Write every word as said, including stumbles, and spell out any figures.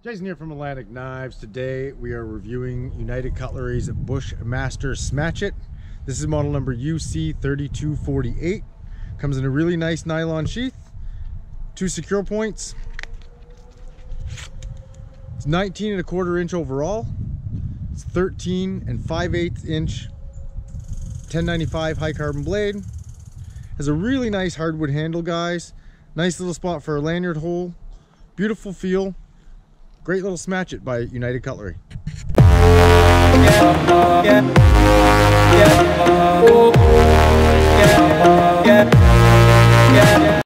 Jason here from Atlantic Knives. Today we are reviewing United Cutlery's Bushmaster SMATCHET. This is model number U C thirty-two forty-eight. Comes in a really nice nylon sheath, two secure points. It's nineteen and a quarter inch overall. It's thirteen and five eighths inch ten ninety-five high carbon blade. Has a really nice hardwood handle, guys. Nice little spot for a lanyard hole. Beautiful feel. Great little SMATCHET by United Cutlery. Yeah, yeah, yeah, oh, yeah, yeah.